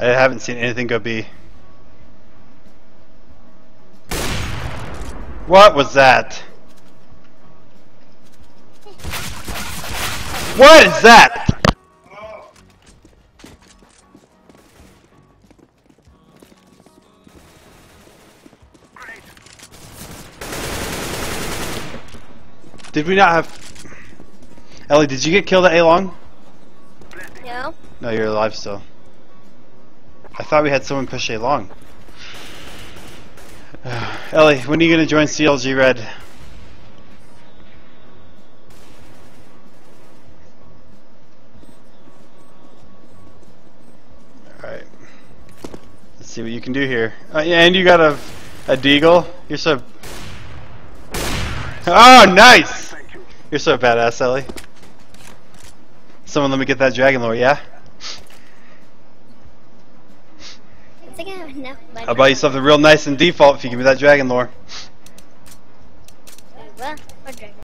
I haven't seen anything go B. What was that? What is that? Did we not have... Ellie, did you get killed at A long? No. No, you're alive still. I thought we had someone push A long. Ellie, when are you going to join CLG Red? Alright. Let's see what you can do here. Yeah, and you got a deagle. You're so... Oh, nice! You're so badass, Ellie. Someone let me get that dragon lore, yeah? I'll buy you something real nice in default if you give me that dragon lore. What dragon?